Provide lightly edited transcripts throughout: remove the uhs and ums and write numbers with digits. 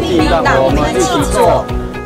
请让我们一起做。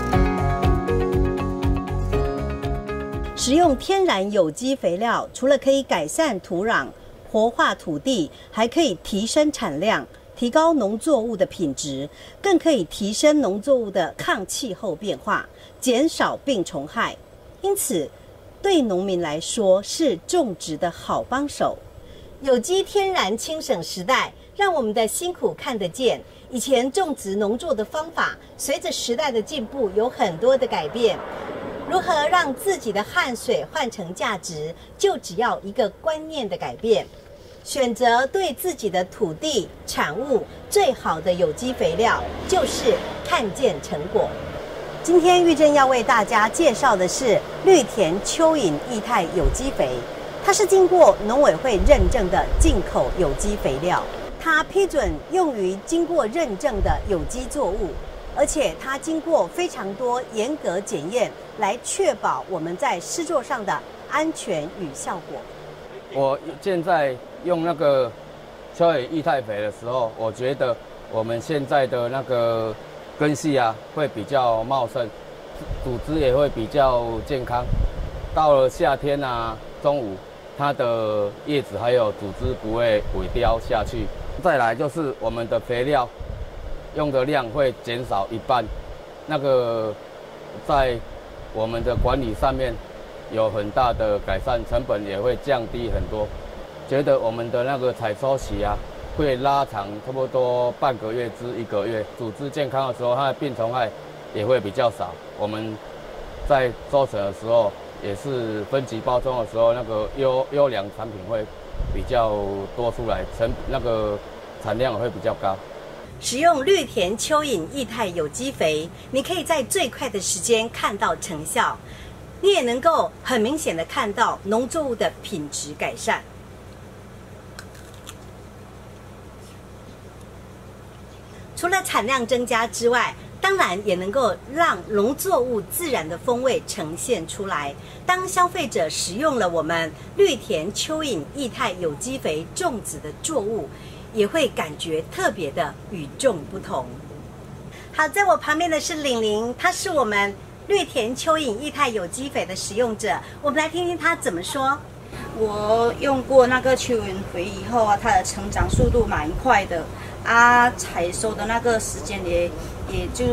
使用天然有机肥料，除了可以改善土壤、活化土地，还可以提升产量，提高农作物的品质，更可以提升农作物的抗气候变化，减少病虫害。因此，对农民来说是种植的好帮手。有机天然轻省时代，让我们的辛苦看得见。以前种植农作的方法，随着时代的进步，有很多的改变。如何让自己的汗水换成价值，就只要一个观念的改变，选择对自己的土地产物最好的有机肥料，就是看见成果。今天玉珍要为大家介绍的是绿田蚯蚓液态有机肥，它是经过农委会认证的进口有机肥料，它批准用于经过认证的有机作物，而且它经过非常多严格检验，来确保我们在施作上的安全与效果。 我现在用那个蚯蚓液态肥的时候，我觉得我们现在的那个根系啊会比较茂盛，组织也会比较健康。到了夏天啊，中午它的叶子还有组织不会萎凋下去。再来就是我们的肥料用的量会减少一半，那个在我们的管理上面有很大的改善，成本也会降低很多。觉得我们的那个采收期啊会拉长差不多半个月至1个月，组织健康的时候，它的病虫害也会比较少。我们在收成的时候，也是分级包装的时候，那个优良产品会比较多出来，那个产量会比较高。 使用绿田蚯蚓液态有机肥，你可以在最快的时间看到成效，你也能够很明显的看到农作物的品质改善。除了产量增加之外，当然也能够让农作物自然的风味呈现出来。当消费者使用了我们绿田蚯蚓液态有机肥种植的作物，也会感觉特别的与众不同。好，在我旁边的是玲玲，她是我们绿田蚯蚓液态有机肥的使用者，我们来听听她怎么说。 我用过那个蚯蚓肥以后啊，它的成长速度蛮快的啊，采收的那个时间也就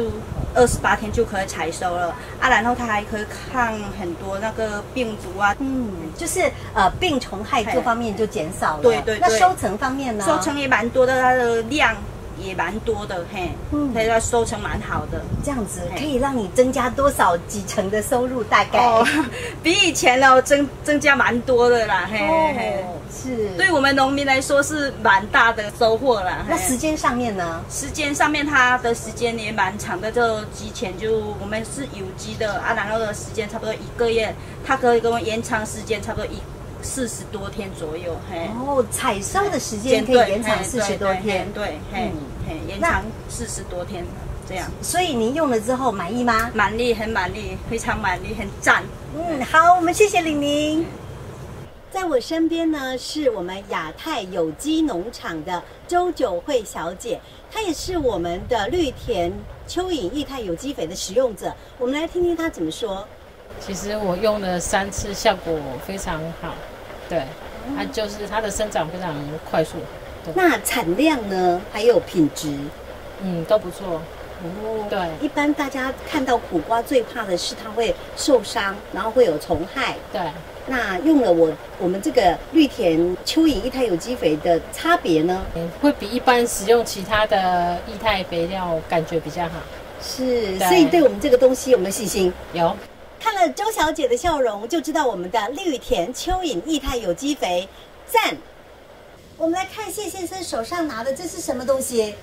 28天就可以采收了啊，然后它还可以抗很多那个病毒啊， 就是病虫害各方面就减少了。 对。 那收成方面呢？ 收成也蛮多的，它的量也蛮多的，嘿，它的收成蛮好的。 这样子可以让你增加多少几成的收入？大概比以前呢增加蛮多的啦，嘿。 是， 对我们农民来说是蛮大的收获啦。 那时间上面呢？ 时间上面它的时间也蛮长的，就之前就我们是有机的啊，然后的时间差不多1个月，它可以给我们延长时间差不多40多天左右，嘿。 哦，采收的时间可以延长40多天， 对，延长40多天这样。 所以您用了之后满意吗？ 满意，很满意，非常满意，很赞。 好，我们谢谢玲玲。在我身边呢，是我们亚太有机农场的周九惠小姐，她也是我们的绿田蚯蚓液态有机肥的使用者。我们来听听她怎么说。 其实我用了3次，效果非常好。对，它就是它的生长非常快速。 那产量呢？还有品质？ 都不错。对， 一般大家看到苦瓜最怕的是它会受伤，然后会有虫害。 对。 那用了我们这个绿田蚯蚓液态有机肥的差别呢？ 会比一般使用其他的液态肥料感觉比较好。 是，所以对我们这个东西有没有信心？ 有。 看了周小姐的笑容，就知道我们的绿田蚯蚓液态有机肥赞。我们来看谢先生手上拿的这是什么东西？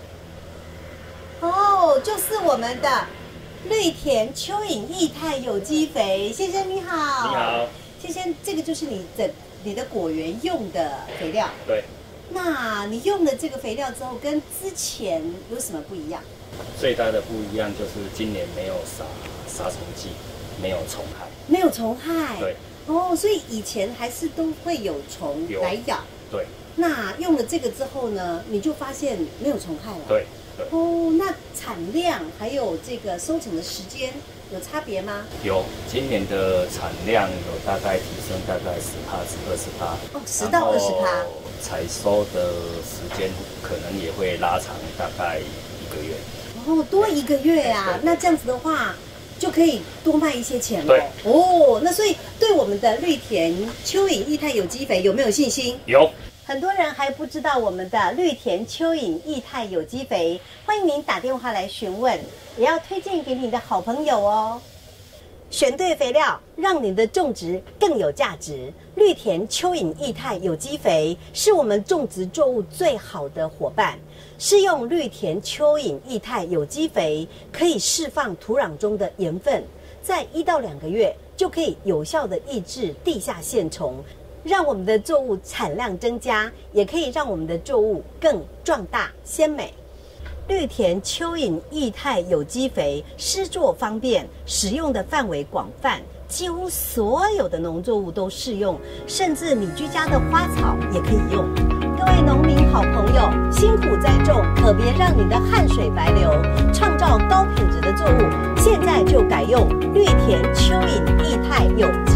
哦，就是我们的绿田蚯蚓液态有机肥。先生你好。 你好。 先生，这个就是你的果园用的肥料。 对。 那你用了这个肥料之后，跟之前有什么不一样？ 最大的不一样就是今年没有杀虫剂，没有虫害。 没有虫害。 对。 哦，所以以前还是都会有虫来咬。 对。 那用了这个之后呢，你就发现没有虫害了。 对。 对。 哦，那产量还有这个收成的时间有差别吗？ 有，今年的产量有大概提升大概10%至20%。 哦，10到20%。 采收的时间可能也会拉长大概1个月。 哦，多1个月啊，那这样子的话，就可以多卖一些钱了。 对。 哦，那所以对我们的绿田蚯蚓液态有机肥有没有信心？ 有。 很多人还不知道我们的绿田蚯蚓液态有机肥，欢迎您打电话来询问，也要推荐给你的好朋友哦。选对肥料，让你的种植更有价值。绿田蚯蚓液态有机肥是我们种植作物最好的伙伴。施用绿田蚯蚓液态有机肥，可以释放土壤中的盐分，在1到2个月就可以有效的抑制地下线虫，让我们的作物产量增加，也可以让我们的作物更壮大鲜美。绿田蚯蚓液态有机肥施作方便，使用的范围广泛，几乎所有的农作物都适用，甚至你居家的花草也可以用。各位农民好朋友，辛苦栽种，可别让你的汗水白流，创造高品质的作物，现在就改用绿田蚯蚓液态有